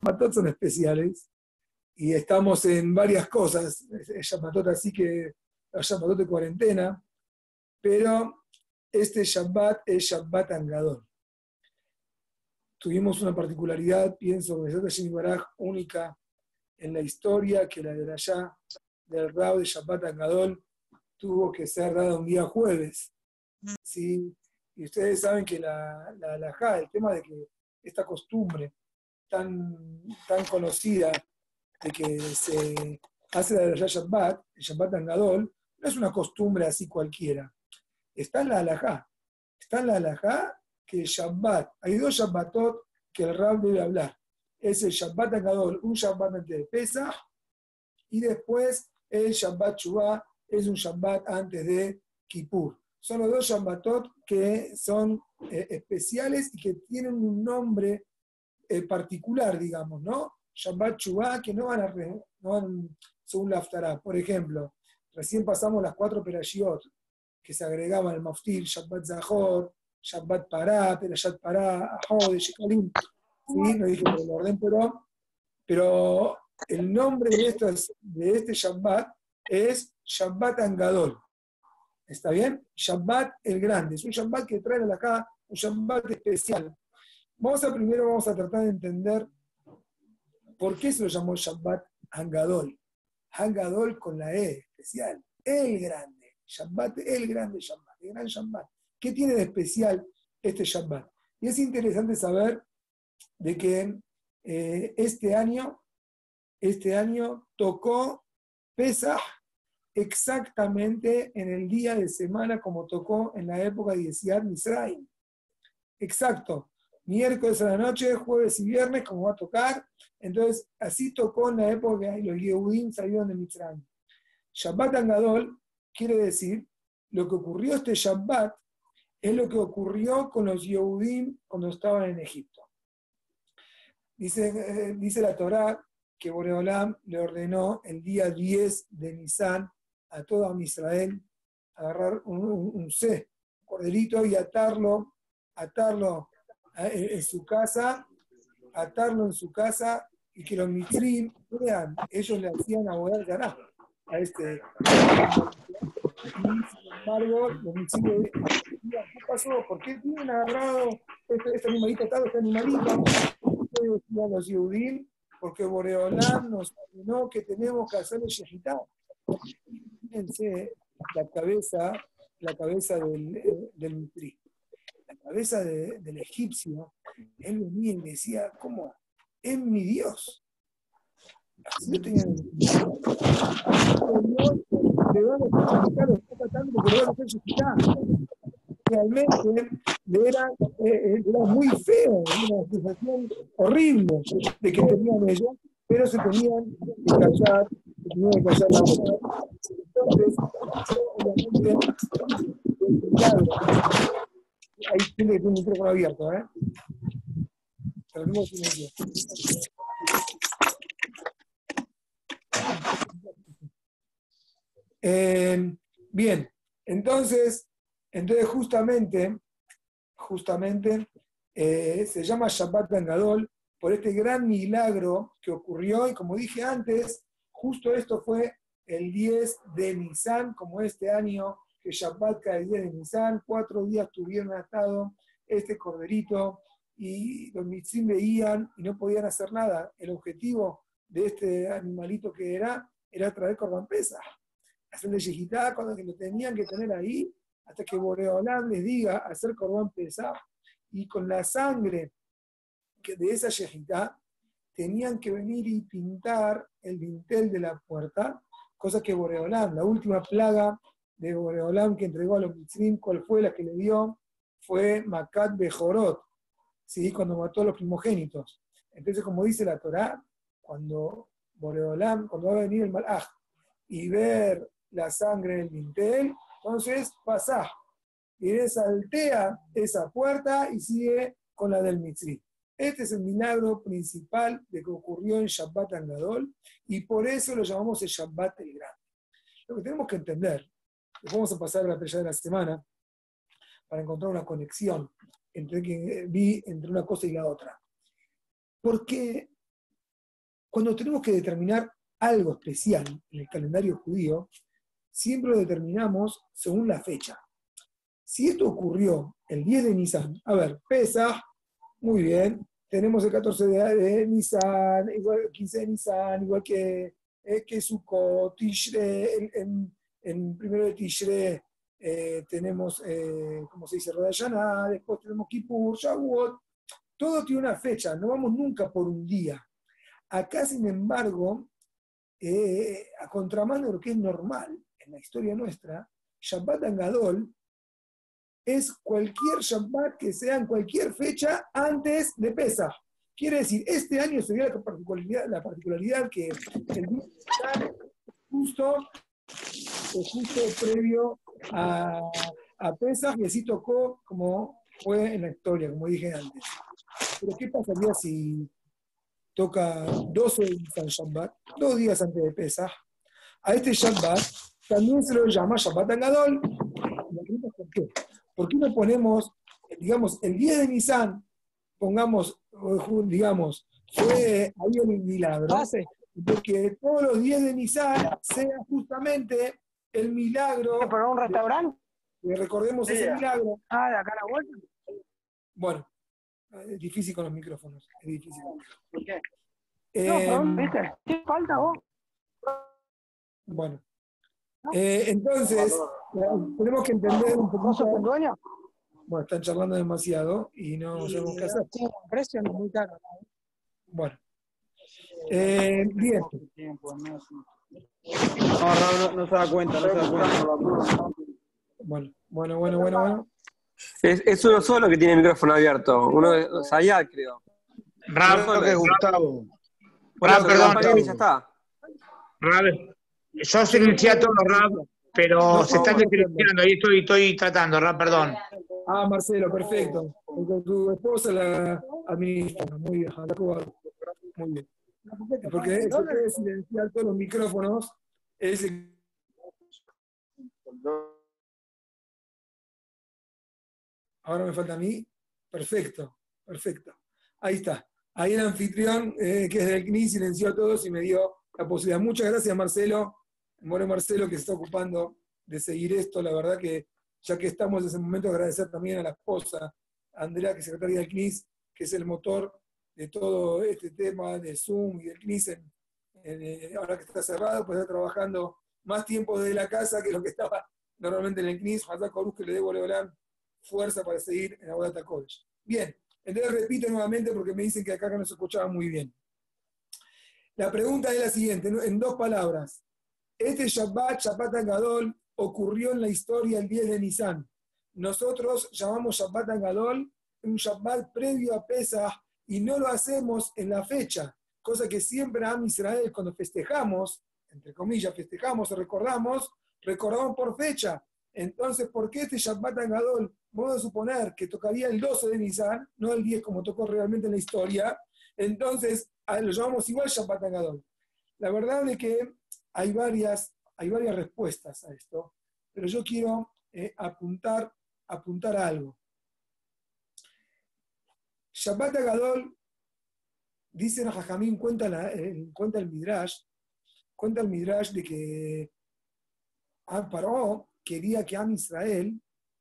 Shabbatot son especiales y estamos en varias cosas. Es Shabbatot así que es Shabbatot de cuarentena, pero este Shabbat es Shabbat Angadol. Tuvimos una particularidad, pienso, única en la historia, que la de allá del Rab de Shabbat Angadol tuvo que ser dada un día jueves. ¿Sí? Y ustedes saben que la halajá, el tema de que esta costumbre tan conocida de que se hace la de Shabbat, el Shabbat Angadol, no es una costumbre así cualquiera. Está en la halajá. Está en la halajá que el Shabbat, hay dos Shabbatot que el Rab debe hablar. Es el Shabbat Angadol, un Shabbat antes de Pesach, y después el Shabbat Shuvah, es un Shabbat antes de Kippur. Son los dos Shabbatot que son especiales y que tienen un nombre particular, digamos, ¿no? Shabbat Shuvah, que no van según la Haftarah. Por ejemplo, recién pasamos las 4 perashiot que se agregaban al Maftir, Shabbat Zahor, Shabbat Pará, Perashat Pará, Ahod, Shekalim. Sí, no dije por el orden, pero el nombre de este Shabbat es Shabbat Angadol. ¿Está bien? Shabbat el Grande. Es un Shabbat que trae acá, un Shabbat especial. Primero vamos a tratar de entender por qué se lo llamó Shabbat Angadol. Angadol con la E, especial. El Grande. Shabbat, el Grande Shabbat. El Gran Shabbat. ¿Qué tiene de especial este Shabbat? Y es interesante saber de que este año tocó Pesach exactamente en el día de semana como tocó en la época de Yetziat Mitzrayim. Exacto. Miércoles a la noche, jueves y viernes, como va a tocar. Entonces, así tocó en la época que los Yehudim salieron de Mitzrayim. Shabbat Angadol quiere decir, lo que ocurrió este Shabbat es lo que ocurrió con los Yehudim cuando estaban en Egipto. Dice la Torá que Boreolam le ordenó el día 10 de Nisan a todo Israel agarrar un corderito y atarlo en su casa, y que los mitzrim vean, ellos le hacían abogar ganá a este. Y sin embargo, los mitzrim le decían, ¿qué pasó? ¿Por qué tienen agarrado este animalito atado, este animalito? Decían los Yehudim, porque Boreolam nos ordenó que tenemos que hacerle shejitá. Fíjense la cabeza del mitrí. La cabeza del egipcio, él venía y decía, ¿cómo? Es mi Dios. Así yo tenía Dios, le van a hacer shejitá, lo está tratando porque le van a hacer shejitá. Realmente era muy feo, era una sensación horrible de que tenían ellos, pero se tenían que callar la boca. Entonces, obviamente, ahí tiene que tener un micrófono abierto, Pero bien, entonces justamente se llama Shabbat Angadol por este gran milagro que ocurrió, y como dije antes, justo esto fue el 10 de Nisan, como este año que Shabbat cae el 10 de Nisan, 4 días tuvieron atado este corderito, y los mitzim veían y no podían hacer nada. El objetivo de este animalito que era traer Korban Pesach, hacerle yejitá cuando lo tenían que tener ahí, hasta que Boreolam les diga hacer Korban Pesach, y con la sangre de esa yejitá tenían que venir y pintar el dintel de la puerta, cosa que Boreolam, la última plaga de Boreolam que entregó a los mitzrim, ¿cuál fue la que le dio? Fue Makat Bejorot, ¿sí? Cuando mató a los primogénitos. Entonces, como dice la Torá, cuando Boreolam, cuando va a venir el Malaj y ver la sangre del dintel, entonces pasá y saltea esa puerta y sigue con la del mitzri. Este es el milagro principal de que ocurrió en Shabbat Angadol, y por eso lo llamamos el Shabbat el Grande. Lo que tenemos que entender, después vamos a pasar a la playa de la semana para encontrar una conexión entre una cosa y la otra. ¿Por qué cuando tenemos que determinar algo especial en el calendario judío, siempre lo determinamos según la fecha. Si esto ocurrió el 10 de Nisan, a ver, Pesaj, muy bien, tenemos el 14 de Nisan, igual el 15 de Nisan, igual que Sukkot, Tishre, en primero de Tishre tenemos, ¿cómo se dice? Rosh Hashanah, después tenemos Kippur, Shavuot, todo tiene una fecha, no vamos nunca por un día. Acá, sin embargo, a contramano de lo que es normal en la historia nuestra, Shabbat Gadol es cualquier Shabbat que sea en cualquier fecha antes de Pesaj. Quiere decir, este año sería la particularidad que el día está justo previo a Pesaj, y así tocó como fue en la historia, como dije antes. Pero ¿qué pasaría si toca 12 de Nisan Shabbat, 2 días antes de Pesaj? A este Shabbat también se lo llama Shabbat Gadol. ¿Por qué? ¿Por qué no ponemos, digamos, el 10 de Nisan, pongamos, digamos, fue ahí el milagro, porque todos los 10 de Nisan sea justamente el milagro. ¿Para un restaurante? Recordemos ese milagro. Ah, de acá a la vuelta. Bueno, es difícil con los micrófonos, es difícil. ¿Por qué? No, perdón, ¿viste? ¿Qué falta vos? Bueno, entonces, tenemos que entender un poco. ¿Vos sos el dueño? Bueno, están charlando demasiado y no sabemos qué hacer. Sí, el precio no es muy caro. Bueno, bien. No, Raúl no se da cuenta, no se da cuenta. Bueno. Es uno solo que tiene el micrófono abierto. Uno de Sayat, creo. Raro que Gustavo. Perdón. Perdón. Ya está. Yo silencié a todos, Rab, pero No, se están no, silenciando y estoy tratando, Rab, perdón. Ah, Marcelo, perfecto. Porque tu esposa la administra. Muy bien, muy bien. Porque eso puede silenciar todos los micrófonos. Ahora me falta a mí. Perfecto. Ahí está. Ahí el anfitrión, que es del CNI, silenció a todos y me dio la posibilidad. Muchas gracias, Marcelo. More Marcelo, que se está ocupando de seguir esto. La verdad que, ya que estamos en ese momento, agradecer también a la esposa, Andrea, que es secretaria del CNIS, que es el motor de todo este tema de Zoom y del CNIS. Ahora que está cerrado, pues está trabajando más tiempo desde la casa que lo que estaba normalmente en el CNIS. Hazá Corus, que le debo lograr fuerza para seguir en Aguadata College. Bien, entonces repito nuevamente porque me dicen que acá no se escuchaba muy bien. La pregunta es la siguiente, en 2 palabras. Este Shabbat Gadol, ocurrió en la historia el 10 de Nisan. Nosotros llamamos Shabbat Gadol un Shabbat previo a Pesaj y no lo hacemos en la fecha, cosa que siempre a Israel cuando festejamos, entre comillas, festejamos o recordamos por fecha. Entonces, ¿por qué este Shabbat Gadol? Vamos a suponer que tocaría el 12 de Nisan, no el 10 como tocó realmente en la historia. Entonces, lo llamamos igual Shabbat Gadol. La verdad es que hay varias respuestas a esto, pero yo quiero apuntar a algo. Shabbat Gadol, dice Jajamín, cuenta el Midrash de que Paró quería que Am Israel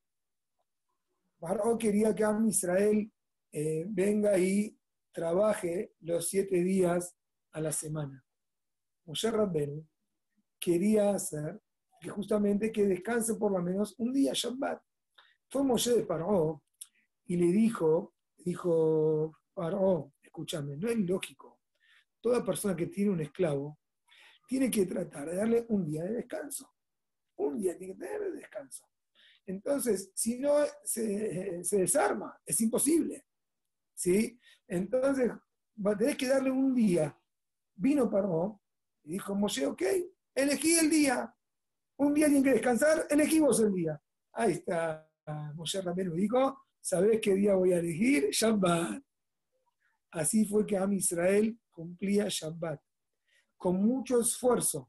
venga y trabaje los 7 días a la semana. Moshe Rabbenu quería hacer que justamente que descanse por lo menos un día, Shabbat. Fue Moshe de Paró y le dijo, Paró, escúchame, no es lógico. Toda persona que tiene un esclavo tiene que tratar de darle un día de descanso. Un día tiene que tener de descanso. Entonces, si no, se desarma, es imposible. ¿Sí? Entonces, tenés que darle un día. Vino Paró y dijo Moshe, ok, elegí el día. Un día tienen que descansar, elegí vos el día. Ahí está, Moshe Rabbeinu dijo, ¿sabés qué día voy a elegir? Shabbat. Así fue que Am Israel cumplía Shabbat. Con mucho esfuerzo,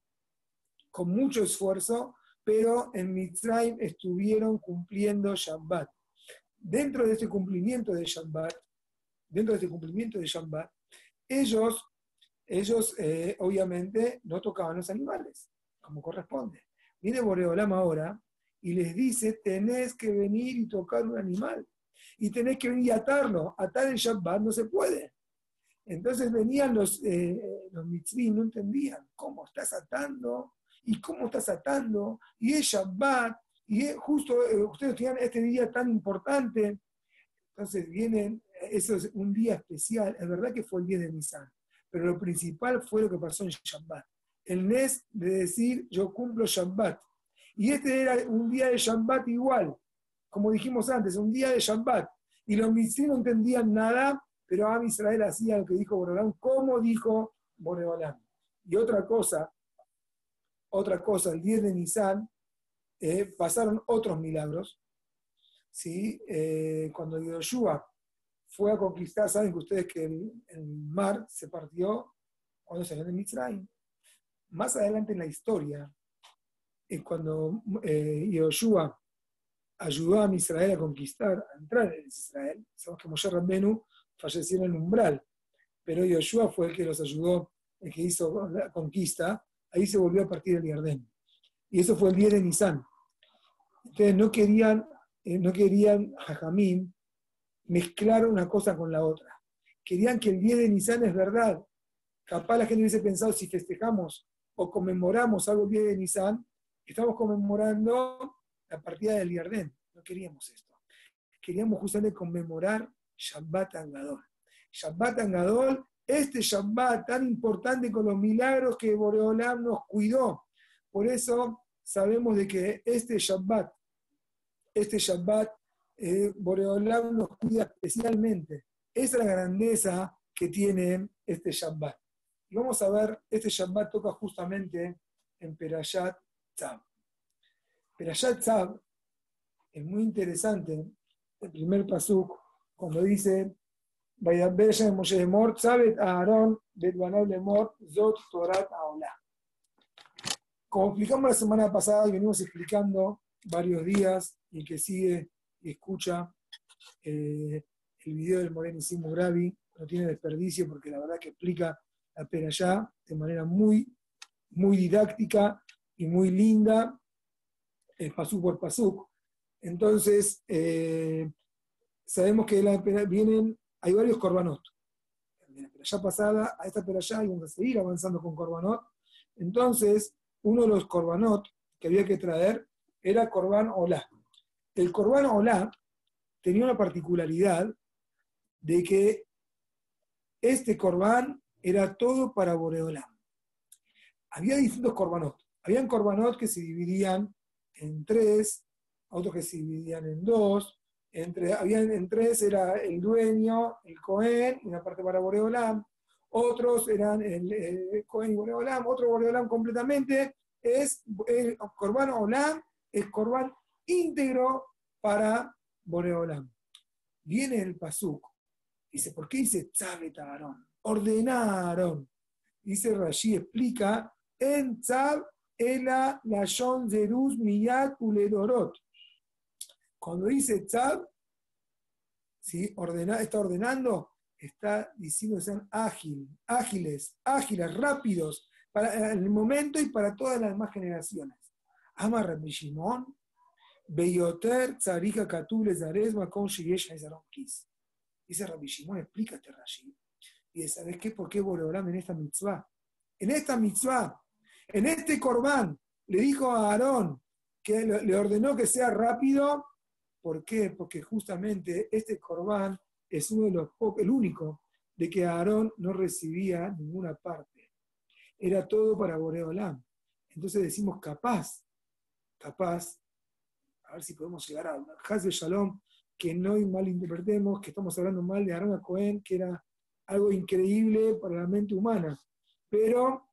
pero en Mitzrayim estuvieron cumpliendo Shabbat. Dentro de este cumplimiento de Shabbat, ellos ellos obviamente no tocaban los animales, como corresponde. Viene Boreolam ahora y les dice, tenés que venir y tocar un animal. Y tenés que venir y atarlo. Atar el Shabbat no se puede. Entonces venían los mitzvim, no entendían cómo estás atando y cómo estás atando. Y es Shabbat, y es justo ustedes tenían este día tan importante. Entonces vienen, eso es un día especial. Es verdad que fue el día de Nisan, pero lo principal fue lo que pasó en Shabbat. El Nes de decir, yo cumplo Shabbat. Y este era un día de Shabbat igual, como dijimos antes, un día de Shabbat. Y los mitzvim no entendían nada, pero Am Israel hacía lo que dijo Boreolam, como dijo Boreolam. Y otra cosa, el 10 de Nisan, pasaron otros milagros. ¿Sí? Cuando Yoshua fue a conquistar, saben que ustedes que el mar se partió cuando salieron de Mitzrayim. Más adelante en la historia, cuando Yoshua ayudó a Israel a conquistar, a entrar en Israel, sabemos que Moshe Rabbenu falleció en el umbral, pero Yoshua fue el que los ayudó, el que hizo la conquista, ahí se volvió a partir el Jordán. Y eso fue el 10 de Nisan. Entonces no querían Jajamim mezclar una cosa con la otra. Querían que el 10 de Nisan es verdad. Capaz la gente hubiese pensado, si festejamos o conmemoramos algo el 10 de Nisan, estamos conmemorando la partida del Jordán. No queríamos esto. Queríamos justamente conmemorar Shabbat Angadol. Shabbat Angadol, este Shabbat tan importante con los milagros que Boreolam nos cuidó. Por eso sabemos de que este Shabbat, Boreolam nos cuida especialmente. Esa es la grandeza que tiene este Shabbat. Y vamos a ver, este Shabbat toca justamente en Perashat Tzav. Perashat Tzav es muy interesante, el primer pasuk, cuando dice, Vayaber Shem Moshe Lemor, Tzavet Aaron, Bet Banav Lemor, Zot Torat Haolah. Como explicamos la semana pasada y venimos explicando varios días, y el que sigue y escucha el video del Morenísimo Gravi, no tiene desperdicio porque la verdad que explica la Perashá de manera muy, muy didáctica y muy linda, pasuk por pasuk. Entonces, sabemos que hay varios korbanot. De la Perashá pasada a esta Perashá y vamos a seguir avanzando con korbanot. Entonces, uno de los korbanot que había que traer era Korban Olá. El Korban Olá tenía una particularidad de que este Korban era todo para Boreolam. Había distintos Korbanot. Habían Korbanot que se dividían en 3, otros que se dividían en 2. En 3 era el dueño, el Cohen, y una parte para Boreolam. Otros eran el Cohen y Boreolam. Otro Boreolam completamente. Es el Korban Olam, el Korban íntegro para Boreolam. Viene el pasuk. Dice, ¿por qué dice Tzavet Aarón? Ordenaron. Dice Rashi, explica, en Tzav ela lashon zeruz miyad uledorot. Cuando dice Tzav, ¿sí? Está ordenando, está diciendo que sean ágiles, rápidos, para el momento y para todas las demás generaciones. Ama Rabbi Shimon, Beyoter Tzarika Katule Zaresma con Shigesh Hazaron Kis. Dice Rabbi Shimon, explícate Rashi. Y dice, ¿sabes qué? ¿Por qué Boreolam en esta mitzvah? En esta mitzvah, en este Corbán, le dijo a Aarón que le ordenó que sea rápido. ¿Por qué? Porque justamente este Corbán es uno de los pocos, el único, de que Aarón no recibía ninguna parte. Era todo para Boreolam. Entonces decimos capaz, a ver si podemos llegar a Haz de Shalom, que no malinterpretemos, que estamos hablando mal de Aarón a Cohen, que era algo increíble para la mente humana. Pero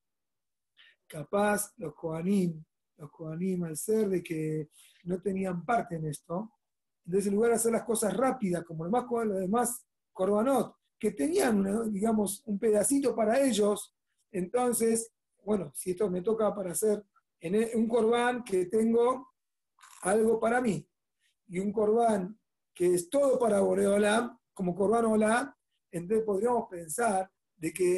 capaz los Kohanim, al ser de que no tenían parte en esto, entonces en lugar de hacer las cosas rápidas, como los demás Korbanot, que tenían, digamos, un pedacito para ellos, entonces, bueno, si esto me toca para hacer un Corbán que tengo algo para mí, y un Corbán que es todo para Boreolam, como Corbán Olá, entonces podríamos pensar de que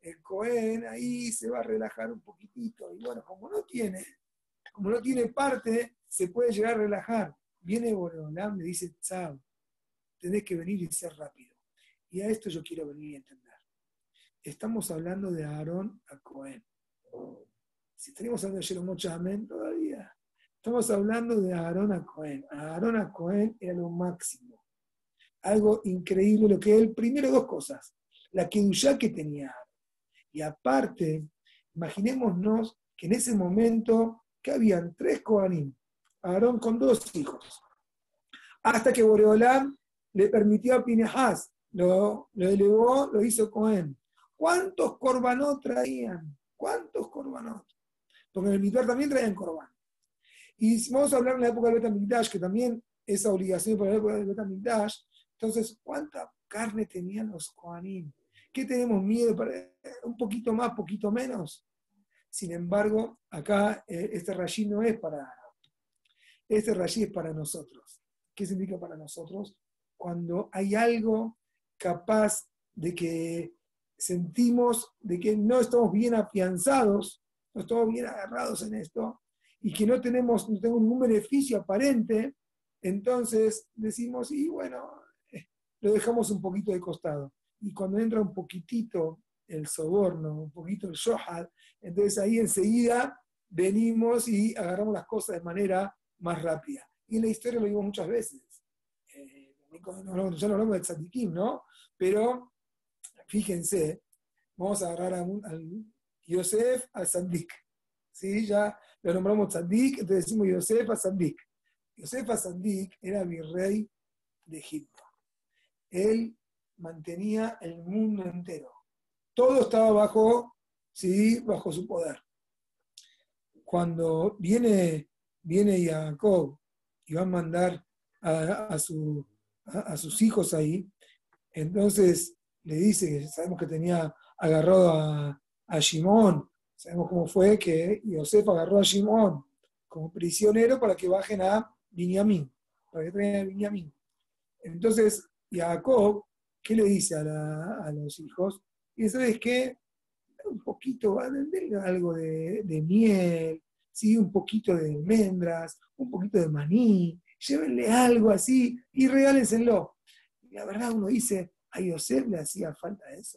el Cohen ahí se va a relajar un poquitito. Y bueno, como no tiene parte, se puede llegar a relajar. Viene Boreolam, le dice, Tzab, tenés que venir y ser rápido. Y a esto yo quiero venir y entender. Estamos hablando de Aarón a Cohen. Si estaríamos hablando de Shlomo Chamen todavía. Estamos hablando de Aarón a Cohen. Aarón a Cohen era lo máximo. Algo increíble lo que él, primero dos cosas. La kedushá que tenía Aarón. Y aparte, imaginémonos que en ese momento que habían 3 Kohanim. Aarón con 2 hijos. Hasta que Boreolam le permitió a Pinehas, lo elevó, lo hizo Cohen. ¿Cuántos korbanot traían? ¿Cuántos korbanot? Porque en el Mitzvah también traían korban. Y si vamos a hablar en la época del Bet HaMikdash, que también esa obligación para la época del Bet HaMikdash, entonces, ¿cuánta carne tenían los Kohanim? ¿Qué tenemos miedo? ¿Un poquito más, poquito menos? Sin embargo, acá este Rashi no es para Aarón. Este Rashi es para nosotros. ¿Qué significa para nosotros? Cuando hay algo capaz de que sentimos de que no estamos bien afianzados, no estamos bien agarrados en esto, y que no tenemos ningún beneficio aparente, entonces decimos, y bueno, lo dejamos un poquito de costado. Y cuando entra un poquitito el soborno, un poquito el shohad, entonces ahí enseguida venimos y agarramos las cosas de manera más rápida. Y en la historia lo vimos muchas veces. Ya no hablamos de tzadikim, ¿no? Pero fíjense, vamos a agarrar al Yosef al Sandik. ¿Sí? Ya lo nombramos Tzadik, entonces decimos Yosef a Sandik. Yosef a Sandik era virrey de Egipto. Él mantenía el mundo entero. Todo estaba bajo su poder. Cuando viene Jacob y va a mandar a sus hijos ahí, entonces le dice, que sabemos que tenía agarrado a Shimón, sabemos cómo fue que Yosef agarró a Shimón como prisionero para que bajen a Binyamin, para que traigan a Binyamin. Entonces Jacob, ¿qué le dice a los hijos? Y ¿sabes qué? Un poquito, denle algo de miel, ¿sí? Un poquito de almendras, un poquito de maní, llévenle algo así y regálenselo. Y la verdad uno dice, a Yosef le hacía falta eso.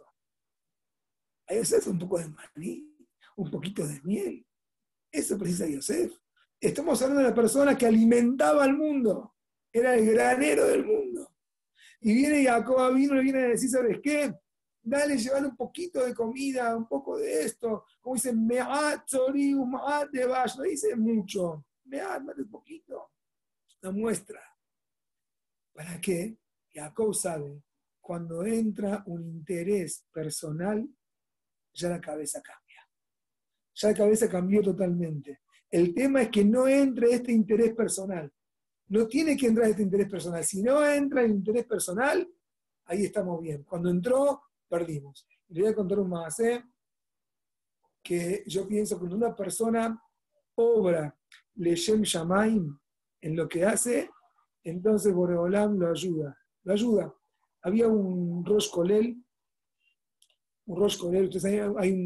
A Yosef un poco de maní, un poquito de miel. Eso precisa Yosef. Estamos hablando de la persona que alimentaba al mundo. Era el granero del mundo. Y viene Jacob, le viene a decir, ¿sabes qué? Dale, llevar un poquito de comida, un poco de esto. Como dicen, me'at tzoriu, me'at devash. No dice mucho. Me'at, más de un poquito. Una muestra. ¿Para qué? Jacob sabe, cuando entra un interés personal, ya la cabeza cambia. Ya la cabeza cambió totalmente. El tema es que no entre este interés personal. No tiene que entrar este interés personal. Si no entra el interés personal, ahí estamos bien. Cuando entró, perdimos. Le voy a contar un más, que yo pienso que cuando una persona obra Leshem Shamaim en lo que hace, entonces Boreolam lo ayuda. Había un Rosh Kolel, ustedes saben, hay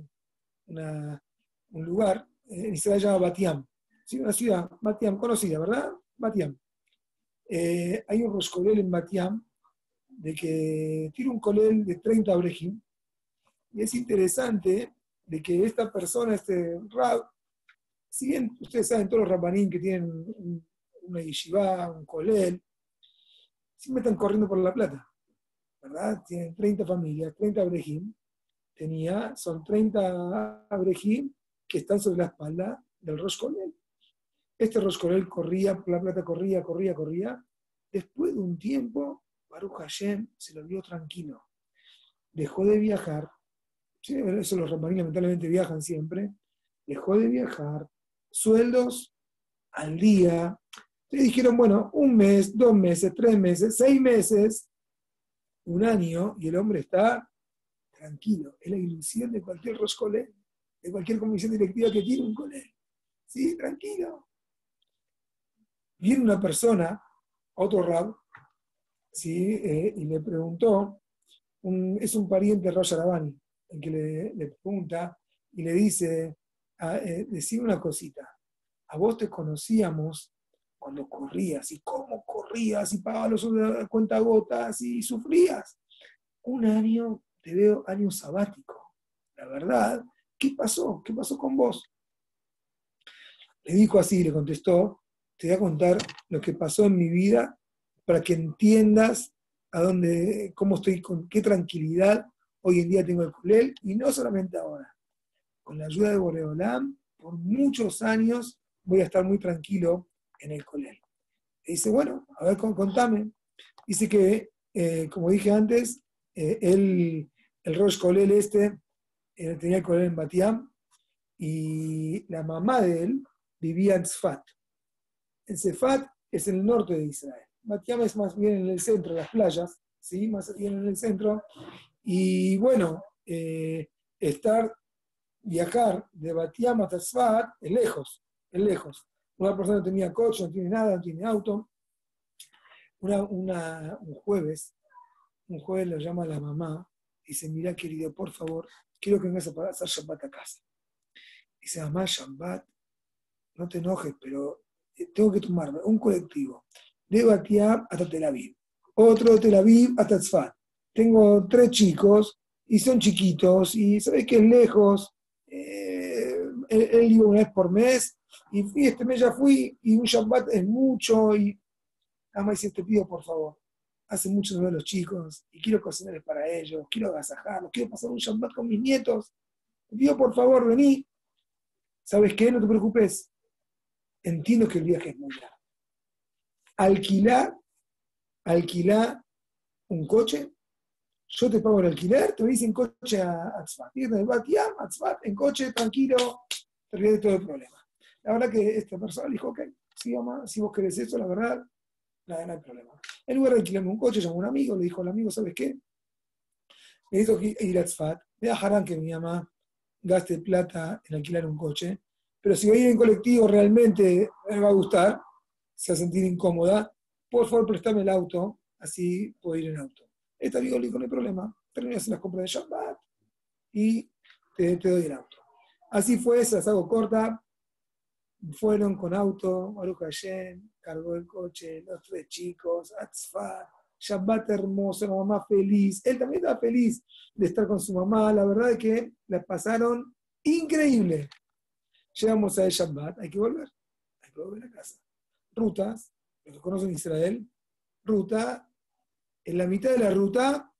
un lugar, en Israel se llama Bat Yam, ¿sí? Una ciudad, Bat Yam, conocida, ¿verdad? Bat Yam. Hay un Rosh Kolel en Bat Yam, de que tiene un kolel de 30 abrejim, y es interesante de que esta persona, este rab, si bien ustedes saben todos los rabbanim que tienen una yeshiva, un kolel, siempre están corriendo por la plata, ¿verdad? Tienen 30 familias, 30 abrejim, son 30 abrejim que están sobre la espalda del Rosh Kolel. Este Rosh Kolel corría por la plata, corría. Después de un tiempo, Baruch Hashem se lo vio tranquilo. Dejó de viajar. ¿Sí? Eso los rabbanim lamentablemente viajan siempre. Dejó de viajar. Sueldos al día. Entonces dijeron, bueno, 1 mes, 2 meses, 3 meses, 6 meses, 1 año, y el hombre está tranquilo. Es la ilusión de cualquier Rosh Kolel, de cualquier comisión directiva que tiene un Kolel. Sí, tranquilo. Viene una persona, otro rab, ¿sí? Y le preguntó, es un pariente de Rosh Hashanah, el que le pregunta y le dice, decime una cosita, a vos te conocíamos cuando corrías, y cómo corrías, y pagabas los cuentagotas, y sufrías. Un año, te veo año sabático. La verdad, ¿qué pasó? ¿Qué pasó con vos? Le dijo así, le contestó, te voy a contar lo que pasó en mi vida para que entiendas cómo estoy, con qué tranquilidad hoy en día tengo el Colel, y no solamente ahora. Con la ayuda de Boreolam, por muchos años voy a estar muy tranquilo en el Colel. Y dice, bueno, a ver, contame. Dice que, como dije antes, el Rosh Colel tenía el Colel en Batiam, y la mamá de él vivía en Tzfat. En Tzfat es en el norte de Israel. Batiam es más bien en el centro, las playas, ¿sí? Más bien en el centro. Y bueno, viajar de Batiam a Tzfat es lejos, es lejos. Una persona no tenía coche, no tiene nada, no tiene auto. Un jueves lo llama a la mamá y dice, mira querido, por favor, quiero que vengas a hacer Shabbat a casa. Dice, mamá, Shabbat, no te enojes, pero tengo que tomarme un colectivo de Batiam hasta Tel Aviv, otro de Tel Aviv hasta Tzfat. Tengo 3 chicos y son chiquitos y sabes que es lejos. Él iba una vez por mes y este mes ya fui y un Shabbat es mucho y nada más dice, te pido por favor, hace mucho no veo a los chicos y quiero cocinarles para ellos, quiero agasajarlos, quiero pasar un Shabbat con mis nietos, te pido por favor, vení. ¿Sabes qué? No te preocupes, entiendo que el viaje es muy largo. Alquilá un coche, yo te pago el alquiler, te venís en coche a Tzfat. Y de Batiam a Tzfat, en coche, tranquilo, te olvidé de todo el problema. La verdad que esta persona dijo, ok, sí, mamá, si vos querés eso, la verdad, no hay problema. En lugar de alquilarme un coche, llamó a un amigo, le dijo al amigo, ¿sabes qué? Necesito ir a Tzfat, me dejarán que mi mamá gaste plata en alquilar un coche, pero si va a ir en colectivo realmente me va a gustar, se va a sentir incómoda, por favor préstame el auto, así puedo ir en auto. Este amigo le dijo, no hay problema, terminé de hacer las compras de Shabbat y te doy el auto. Así fue, se las hago corta, fueron con auto, Baruch Hashem, cargó el coche, los 3 chicos, Atzfat, Shabbat hermoso, la mamá feliz, él también estaba feliz de estar con su mamá, la verdad es que la pasaron increíble. Llegamos a Shabbat, hay que volver a casa. Rutas, los que conocen Israel, ruta, en la mitad de la ruta,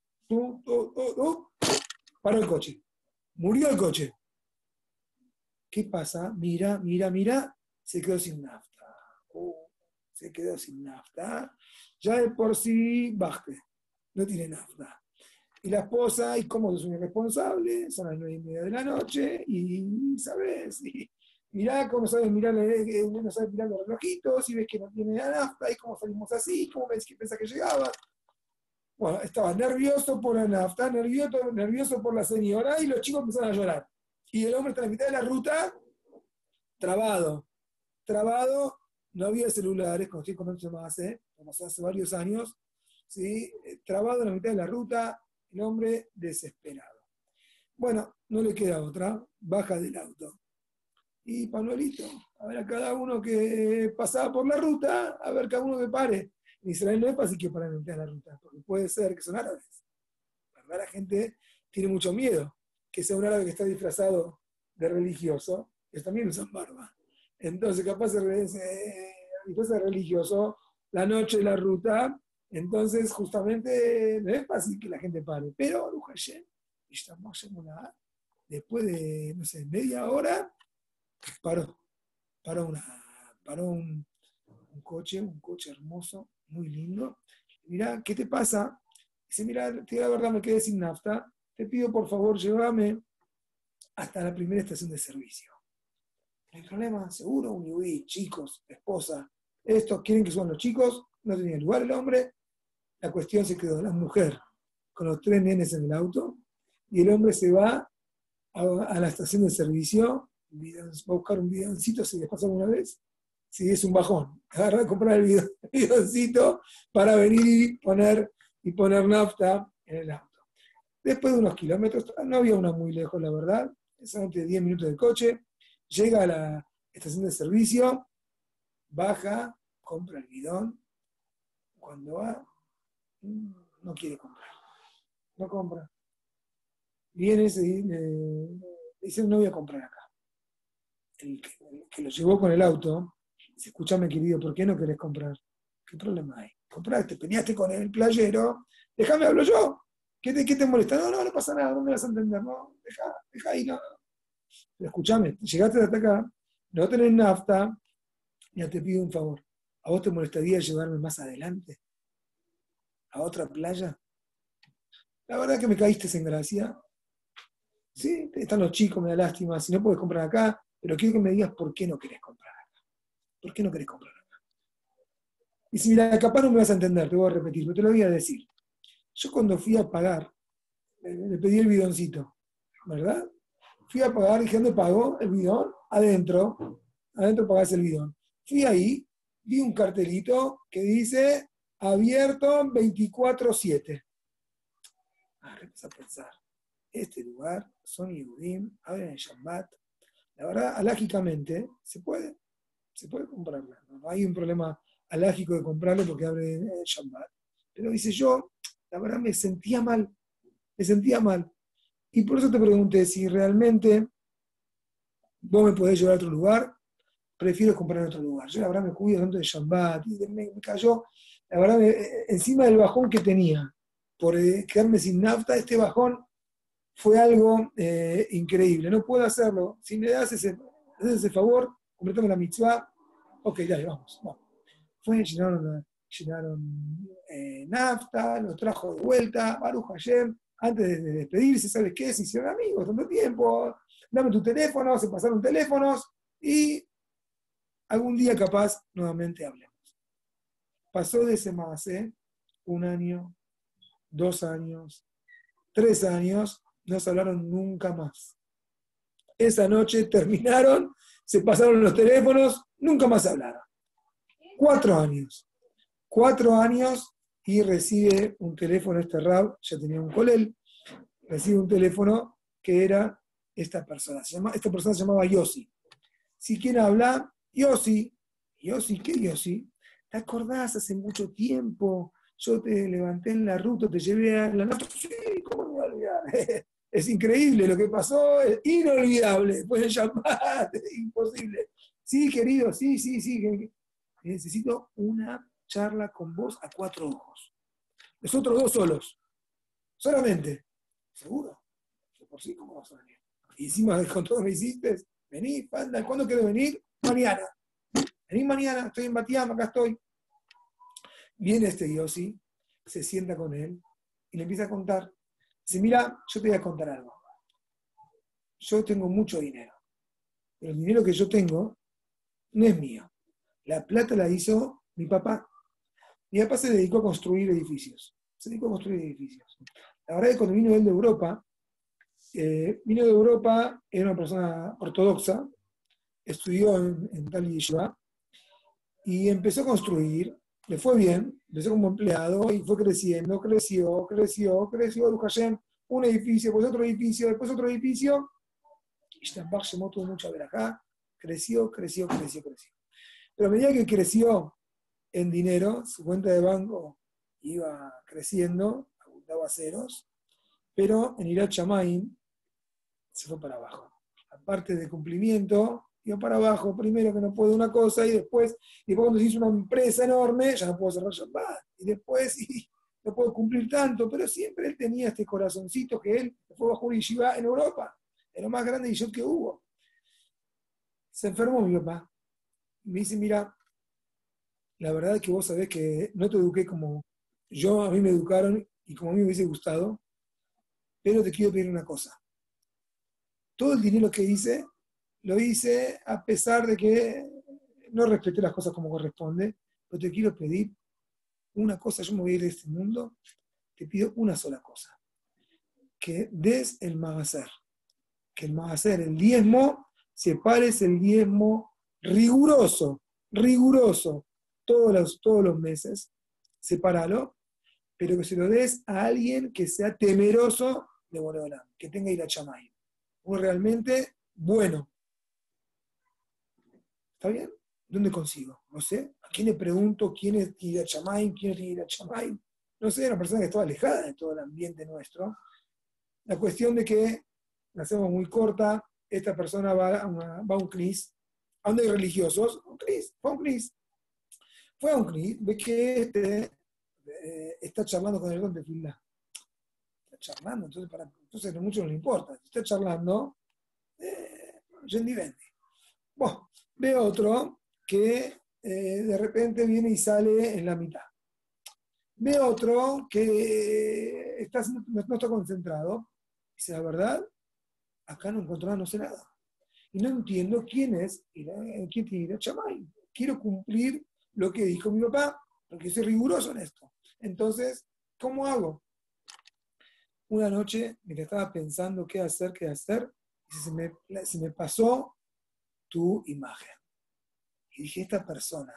paró el coche, murió el coche. ¿Qué pasa? Mira, se quedó sin nafta. Se quedó sin nafta. Ya de por sí, baje, no tiene nafta. Y la esposa, ¿y cómo es un irresponsable? Son las 9:30 de la noche, y ¿sabes? Y mirá cómo sabes mirar, no sabes mirar los relojitos, y ves que no tiene nafta, y cómo salimos así, cómo ves que pensás que llegaba. Bueno, estaba nervioso por la nafta, nervioso por la señora, y los chicos empezaron a llorar. Y el hombre está en la mitad de la ruta, trabado, no había celulares, como estoy contando más, como hace varios años, ¿sí? Trabado en la mitad de la ruta, el hombre desesperado. Bueno, no le queda otra, baja del auto. Y panuelito, a ver a cada uno que pasaba por la ruta, a ver cada uno que pare. En Israel no es fácil que paren en la mitad de la ruta, porque puede ser que son árabes. La verdad, la gente tiene mucho miedo que sea un árabe que está disfrazado de religioso, que también usan barba. Entonces, capaz disfraz de religioso, la noche, la ruta, entonces justamente no es fácil que la gente pare. Pero, Baruch Hashem, después de, no sé, media hora, paró un coche hermoso, muy lindo. Mirá, ¿qué te pasa? Dice, mira, te digo la verdad, me quedé sin nafta. Te pido por favor, llévame hasta la primera estación de servicio. No hay problema, seguro, un yudí, chicos, esposa. Estos quieren que suban los chicos, no tenía lugar el hombre. La cuestión se quedó, la mujer con los 3 nenes en el auto, y el hombre se va a la estación de servicio, va a buscar un bidoncito, si les pasa alguna vez. Si es un bajón, agarra a comprar el bidoncito para venir y poner nafta en el auto. Después de unos kilómetros, no había una muy lejos, la verdad, solamente 10 minutos de coche, llega a la estación de servicio, baja, compra el bidón, cuando va, no quiere comprar, no compra. Viene y dice, no voy a comprar acá. El que lo llevó con el auto, dice, escúchame querido, ¿por qué no querés comprar? ¿Qué problema hay? Compraste, peleaste con el playero, déjame hablo yo. ¿Qué te molesta? No pasa nada, no me vas a entender, no, deja ahí, no. Pero escúchame, llegaste hasta acá, no tenés nafta, ya te pido un favor. ¿A vos te molestaría llevarme más adelante? ¿A otra playa? La verdad que me caíste en gracia. Sí, están los chicos, me da lástima, si no puedes comprar acá, pero quiero que me digas por qué no querés comprar acá. ¿Por qué no querés comprar acá? Y si mira, capaz no me vas a entender, te voy a repetir, pero te lo voy a decir. Yo cuando fui a pagar, le pedí el bidoncito, ¿verdad? Fui a pagar, dije, ¿dónde pago? El bidón, adentro pagás el bidón. Fui ahí, vi un cartelito que dice, abierto 24/7. Empecé a pensar, este lugar, son Yehudim, abren en Shabbat. La verdad, alágicamente, se puede comprarla. No hay un problema alágico de comprarlo porque abre en Shabbat. Pero dice yo, la verdad me sentía mal. Y por eso te pregunté si realmente vos me podés llevar a otro lugar, prefiero comprar en otro lugar. Yo la verdad me cuido tanto de Shabbat, y me cayó, la verdad, encima del bajón que tenía, por quedarme sin nafta, este bajón fue algo increíble. No puedo hacerlo. Si me das ese favor, completame la mitzvah, ok, dale, vamos. Llenaron nafta, lo trajo de vuelta, Baruch Hashem, antes de despedirse, ¿sabes qué? Se hicieron amigos, tanto tiempo, dame tu teléfono, se pasaron teléfonos, y algún día capaz nuevamente hablemos. Pasó de ese maasé 1 año, 2 años, 3 años, no se hablaron nunca más. Esa noche terminaron, se pasaron los teléfonos, nunca más hablaron. 4 años. 4 años y recibe un teléfono, este Rab, ya tenía un colel, recibe un teléfono que era esta persona. Esta persona se llamaba Yossi. Si quiere hablar, Yossi. Yossi, ¿qué Yossi? ¿Te acordás hace mucho tiempo? Yo te levanté en la ruta, te llevé a la noche. Sí, ¿cómo me voy a olvidar? Es increíble lo que pasó, es inolvidable. Después de llamar, es imposible. Sí, querido, sí. Necesito una charla con vos a 4 ojos. Los otros 2 solos. Solamente. ¿Seguro? Por sí, ¿cómo vas a venir? Y encima con todo me hiciste, vení, panda, ¿cuándo querés venir? Mañana. Vení mañana, estoy en Batiam, acá estoy. Viene este Yossi, se sienta con él y le empieza a contar. Dice, mira, yo te voy a contar algo. Yo tengo mucho dinero, pero el dinero que yo tengo no es mío. La plata la hizo mi papá. Mi papá se dedicó a construir edificios. La verdad es que cuando vino él de Europa, era una persona ortodoxa, estudió en tal yeshiva, y empezó a construir, le fue bien, empezó como empleado y fue creciendo, creció, Baruch Hashem, un edificio, después otro edificio, y Shtambach llamó todo mucho a ver acá, creció. Pero a medida que creció en dinero, su cuenta de banco iba creciendo, abundaba ceros, pero en Irat Shamayim se fue para abajo. Aparte de cumplimiento, iba para abajo, primero que no puedo una cosa, y después cuando se hizo una empresa enorme, ya no puedo cerrar Shabbat, y después no puedo cumplir tanto, pero siempre él tenía este corazoncito que él fue bajo una yeshiva en Europa, era lo más grande yeshiva que hubo. Se enfermó mi papá, me dice, mira, la verdad es que vos sabés que no te eduqué como a mí me educaron y como a mí me hubiese gustado, pero te quiero pedir una cosa. Todo el dinero que hice, lo hice a pesar de que no respeté las cosas como corresponde, pero te quiero pedir una cosa, yo me voy a ir de este mundo, te pido una sola cosa, que des el magaser, que el magaser, el diezmo, separes el diezmo riguroso, todos los meses, sepáralo, pero que se lo des a alguien que sea temeroso de Boreolam, que tenga Hirat Shamayim. Uno realmente bueno. ¿Está bien? ¿Dónde consigo? No sé. ¿A quién le pregunto quién es Hirat Shamayim? ¿Quién es Hirat Shamayim? No sé, una persona que estaba alejada de todo el ambiente nuestro. La cuestión de que, la hacemos muy corta, esta persona va a un CNIS. ¿A dónde hay religiosos? Un CNIS, fue a un CNIS. Fue a un CNIS, ve que está charlando con el don de Filá. Está charlando, entonces a muchos no le importa. Si está charlando, rendivendi. Bueno, ve otro que de repente viene y sale en la mitad. Ve otro que no está concentrado. Dice, la verdad, acá no encontró nada, no sé nada. Y no entiendo quién tiene Hirat Shamayim. Quiero cumplir lo que dijo mi papá, porque soy riguroso en esto. Entonces, ¿cómo hago? Una noche, mientras estaba pensando qué hacer, se me pasó tu imagen. Y dije, esta persona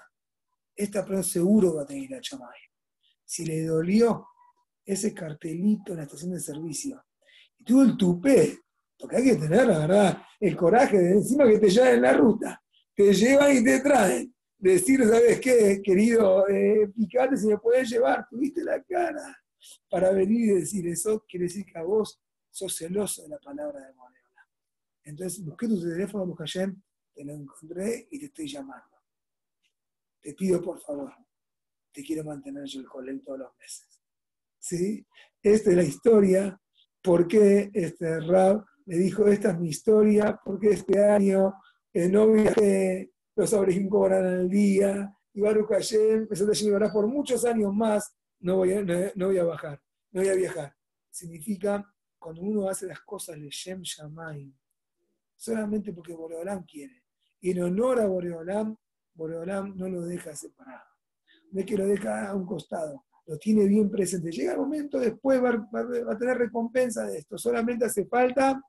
seguro va a tener Hirat Shamayim. Si le dolió ese cartelito en la estación de servicio, y tuvo el tupé, porque hay que tener, la verdad, el coraje de encima que te llevan en la ruta, te llevan y te traen, decir, ¿sabes qué, querido? Picate si me puedes llevar, tuviste la cara para venir y decir eso, quiere decir que a vos sos celoso de la palabra de Boreolam. Entonces busqué tu teléfono, Bujayem, te lo encontré y te estoy llamando. Te pido por favor, te quiero mantener yo el colegio todos los meses. ¿Sí? Esta es la historia, por qué Rab le dijo, esta es mi historia, porque este año no viajé, los abrejim cobran al día, y Baruch Hashem, por muchos años más, no voy a bajar, no voy a viajar. Significa, cuando uno hace las cosas Leshem Shamayim, solamente porque Boreolam quiere, y en honor a Boreolam no lo deja separado, no es que lo deja a un costado, lo tiene bien presente. Llega el momento, después va a tener recompensa de esto. Solamente hace falta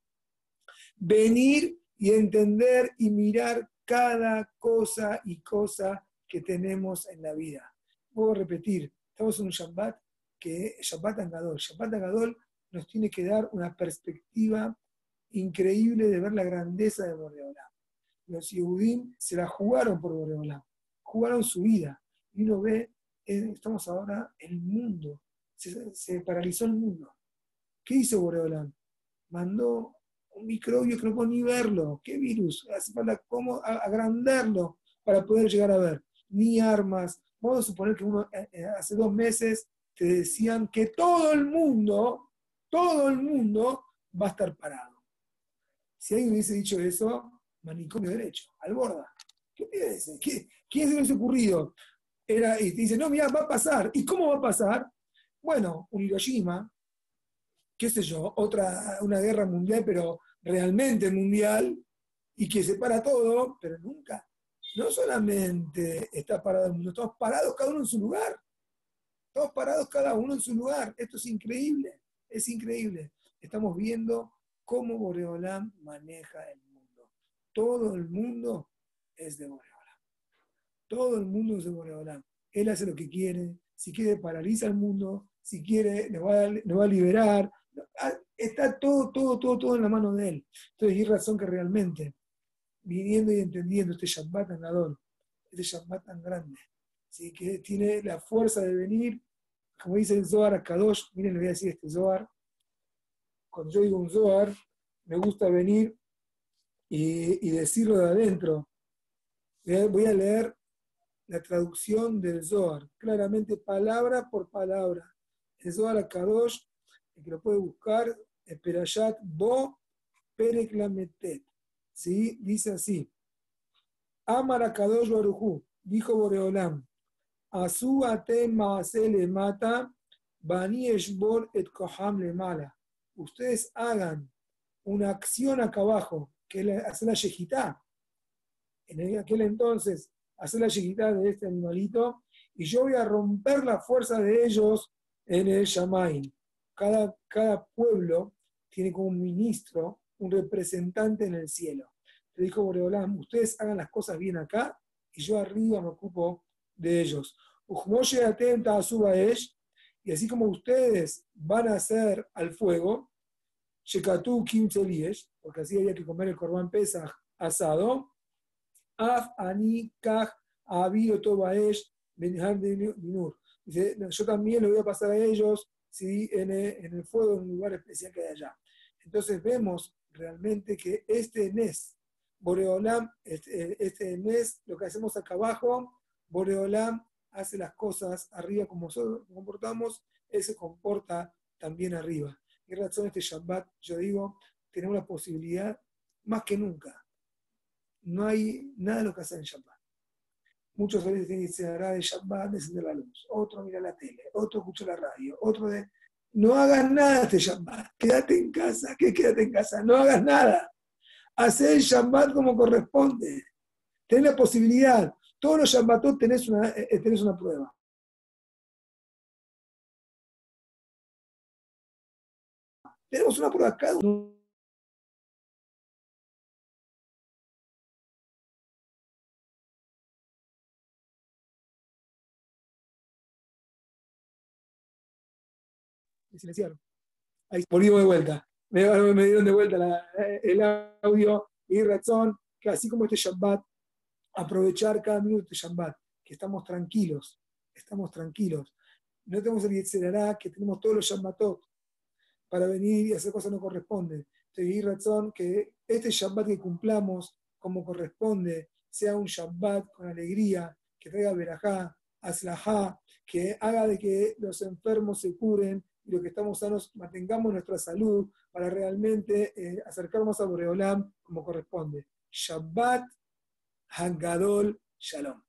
venir y entender y mirar cada cosa y cosa que tenemos en la vida. Puedo repetir, estamos en un Shabbat que Shabbat Agadol. Shabbat Agadol nos tiene que dar una perspectiva increíble de ver la grandeza de Boreolam. Los Yehudim se la jugaron por Boreolam, jugaron su vida. Y uno ve, estamos ahora en el mundo, se paralizó el mundo. ¿Qué hizo Boreolam? Mandó un microbio que no puedo ni verlo. ¿Qué virus? Hace falta cómo agrandarlo para poder llegar a ver. Ni armas. Vamos a suponer que hace 2 meses te decían que todo el mundo va a estar parado. Si alguien hubiese dicho eso, manicomio derecho, al borda. ¿Qué quiere decir? ¿Quién se le hubiese ocurrido? Y te dice, no, mira, va a pasar. ¿Y cómo va a pasar? Bueno, un Hiroshima, qué sé yo, una guerra mundial, pero realmente mundial, y que separa todo, pero nunca. No solamente está parado el mundo, estamos parados cada uno en su lugar. Estamos parados cada uno en su lugar. Esto es increíble, es increíble. Estamos viendo cómo Boreolam maneja el mundo. Todo el mundo es de Boreolam. Todo el mundo es de Boreolam. Él hace lo que quiere. Si quiere, paraliza el mundo. Si quiere, nos va a liberar. Está todo en la mano de él. Entonces, hay razón que realmente, viniendo y entendiendo este Shabbat tan Gadol, este Shabbat tan grande, ¿sí? Que tiene la fuerza de venir, como dice el Zohar a Kadosh. Miren, le voy a decir este Zohar. Cuando yo digo un Zohar, me gusta venir y decirlo de adentro. Voy a leer la traducción del Zohar, claramente palabra por palabra. El Zohar a Kadosh, el que lo puede buscar, es Perashat Bo Perek Lametet. ¿Sí? Dice así: Amar a Kadosh Baruj Hu, dijo Boreolam, Asu atem maaseh lemata, bani eshbor et koham lemala. Ustedes hagan una acción acá abajo, que es hacer la yejitá. En aquel entonces, hacer la yejitá de este animalito, y yo voy a romper la fuerza de ellos en el Shamaim. Cada pueblo tiene como un ministro, un representante en el cielo. Le dijo Boreolam, ustedes hagan las cosas bien acá, y yo arriba me ocupo de ellos. Ujmoshe atenta a su baesh, y así como ustedes van a hacer al fuego, Shekatú Kim Tzoliesh, porque así había que comer el Corban Pesach asado. Af Ani Kaj Abido Tobaesh Benhar Dinur. Dice, yo también le voy a pasar a ellos, ¿sí? en el fuego, en un lugar especial que hay allá. Entonces vemos realmente que este Nes, Boreolam, este Nes, lo que hacemos acá abajo, Boreolam hace las cosas arriba como nosotros nos comportamos, él se comporta también arriba. Y en razón este Shabbat, yo digo, tenemos la posibilidad, más que nunca, no hay nada de lo que hacer en Shabbat. Muchos a veces dicen, de Shabbat, de encender la luz, otro mira la tele, otro escucha la radio, otro de... No hagas nada este Shabbat, quédate en casa, ¿qué quédate en casa? No hagas nada. Hacé el Shabbat como corresponde. Tenés la posibilidad. Todos los Shabbatot tenés una prueba. Tenemos una prueba cada uno. Me silenciaron. Ahí volvimos de vuelta. Me dieron de vuelta el audio. Y razón que así como este Shabbat, aprovechar cada minuto de Shabbat, que estamos tranquilos. No tenemos el Yetzirah, que tenemos todos los Shabbatot para venir y hacer cosas que no corresponden. Entonces, razón que este Shabbat que cumplamos como corresponde sea un Shabbat con alegría, que traiga verajá, aslajá, que haga de que los enfermos se curen y los que estamos sanos mantengamos nuestra salud para realmente acercarnos a Boreolam como corresponde. Shabbat Hagadol Shalom.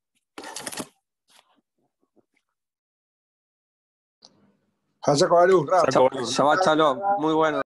Shabbat Shalom, Shabbat Shalom, muy bueno.